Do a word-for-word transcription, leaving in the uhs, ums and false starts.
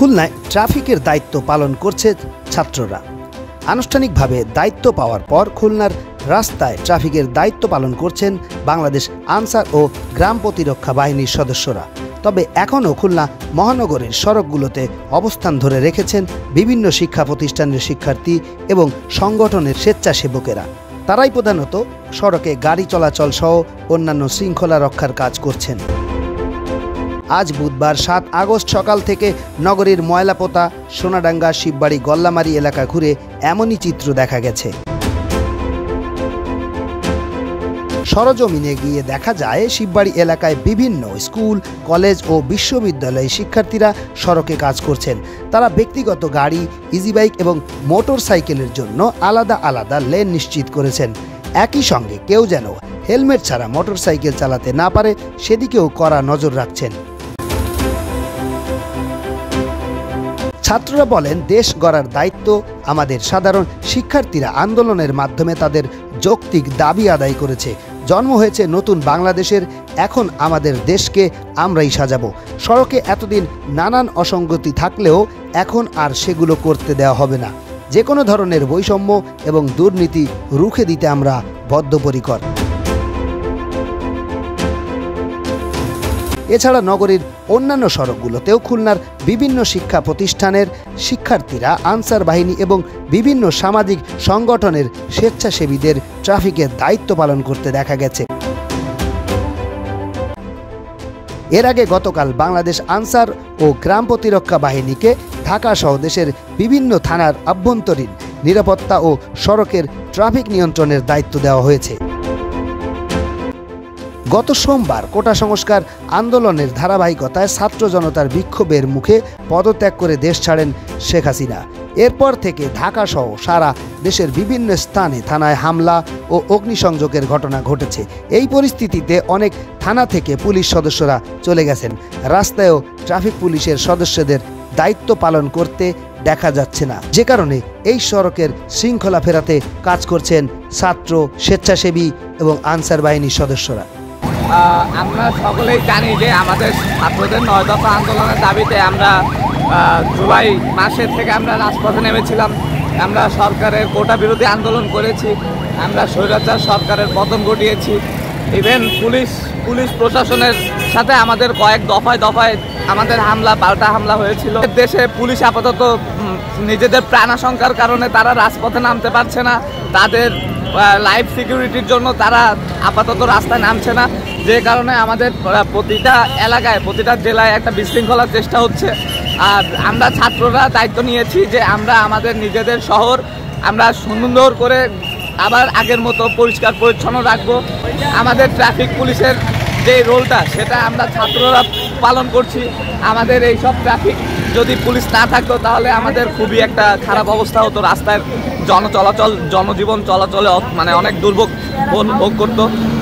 খুলনায় ট্রাফিকের দায়িত্ব পালন করছে ছাত্ররা। আনুষ্ঠানিকভাবে দায়িত্ব পাওয়ার পর খুলনার রাস্তায় ট্রাফিকের দায়িত্ব পালন করছেন বাংলাদেশ আনসার ও গ্রাম প্রতিরক্ষা বাহিনীর সদস্যরা। তবে এখনও খুলনা মহানগরের সড়কগুলোতে অবস্থান ধরে রেখেছেন বিভিন্ন শিক্ষা প্রতিষ্ঠানের শিক্ষার্থী এবং সংগঠনের স্বেচ্ছাসেবকেরা। তারাই প্রধানত সড়কে গাড়ি চলাচল সহ অন্যান্য শৃঙ্খলা রক্ষার কাজ করছেন। আজ বুধবার সাত আগস্ট সকাল থেকে নগরীর ময়লাপোতা, সোনাডাঙ্গা, শিববাড়ি, গল্লামারি এলাকা ঘুরে এমনই চিত্র দেখা গেছে। সরজমিনে গিয়ে দেখা যায় শিববাড়ি এলাকায় বিভিন্ন স্কুল, কলেজ ও বিশ্ববিদ্যালয়ের শিক্ষার্থীরা সড়কে কাজ করছেন। তারা ব্যক্তিগত গাড়ি, ইজিবাইক এবং মোটর সাইকেলের জন্য আলাদা আলাদা লেন নিশ্চিত করেছেন। একই সঙ্গে কেউ যেন হেলমেট ছাড়া মোটর সাইকেল চালাতে না পারে সেদিকেও কড়া নজর রাখছেন। ছাত্ররা বলেন, দেশ গড়ার দায়িত্ব আমাদের। সাধারণ শিক্ষার্থীরা আন্দোলনের মাধ্যমে তাদের যৌক্তিক দাবি আদায় করেছে। জন্ম হয়েছে নতুন বাংলাদেশের, এখন আমাদের দেশকে আমরাই সাজাবো। সড়কে এতদিন নানান অসঙ্গতি থাকলেও এখন আর সেগুলো করতে দেওয়া হবে না। যে কোনো ধরনের বৈষম্য এবং দুর্নীতি রুখে দিতে আমরা বদ্ধপরিকর। এছাড়া নগরীর অন্যান্য সড়কগুলোতেও খুলনার বিভিন্ন শিক্ষা প্রতিষ্ঠানের শিক্ষার্থীরা, আনসার বাহিনী এবং বিভিন্ন সামাজিক সংগঠনের স্বেচ্ছাসেবীদের ট্রাফিকের দায়িত্ব পালন করতে দেখা গেছে। এর আগে গতকাল বাংলাদেশ আনসার ও গ্রাম প্রতিরক্ষা বাহিনীকে ঢাকা সহ দেশের বিভিন্ন থানার আভ্যন্তরীণ নিরাপত্তা ও সড়কের ট্রাফিক নিয়ন্ত্রণের দায়িত্ব দেওয়া হয়েছে। গত সোমবার কোটা সংস্কার আন্দোলনের ধারাবাহিকতায় ছাত্র জনতার বিক্ষোভের মুখে পদত্যাগ করে দেশ ছাড়েন শেখ হাসিনা। এরপর থেকে ঢাকা সহ সারা দেশের বিভিন্ন স্থানে থানায় হামলা ও অগ্নিসংযোগের ঘটনা ঘটেছে। এই পরিস্থিতিতে অনেক থানা থেকে পুলিশ সদস্যরা চলে গেছেন। রাস্তায়ও ট্রাফিক পুলিশের সদস্যদের দায়িত্ব পালন করতে দেখা যাচ্ছে না, যে কারণে এই সড়কের শৃঙ্খলা ফেরাতে কাজ করছেন ছাত্র, স্বেচ্ছাসেবী এবং আনসার বাহিনীর সদস্যরা। আমরা সকলেই জানি যে আমাদের ছাত্রদের নয় দফা আন্দোলনের দাবিতে আমরা জুলাই মাসের থেকে আমরা রাজপথে নেমেছিলাম। আমরা সরকারের কোটা বিরোধী আন্দোলন করেছি, আমরা স্বৈরাচার সরকারের পতন ঘটিয়েছি। ইভেন পুলিশ পুলিশ প্রশাসনের সাথে আমাদের কয়েক দফায় দফায় আমাদের হামলা, পাল্টা হামলা হয়েছিল। দেশে পুলিশ আপাতত নিজেদের প্রাণাশঙ্কার কারণে তারা রাজপথে নামতে পারছে না, তাদের লাইফ সিকিউরিটির জন্য তারা আপাতত রাস্তায় নামছে না, যে কারণে আমাদের প্রতিটা এলাকায়, প্রতিটা জেলায় একটা বিশৃঙ্খলার চেষ্টা হচ্ছে। আর আমরা ছাত্ররা দায়িত্ব নিয়েছি যে আমরা আমাদের নিজেদের শহর আমরা সুন্দর করে আবার আগের মতো পরিষ্কার পরিচ্ছন্ন রাখবো। আমাদের ট্রাফিক পুলিশের যে রোলটা সেটা আমরা ছাত্ররা পালন করছি। আমাদের এই সব ট্রাফিক যদি পুলিশ না থাকতো তাহলে আমাদের খুবই একটা খারাপ অবস্থা হতো, রাস্তায় জনচলাচল, জনজীবন চলাচলে মানে অনেক দুর্ভোগ ভোগ করতো।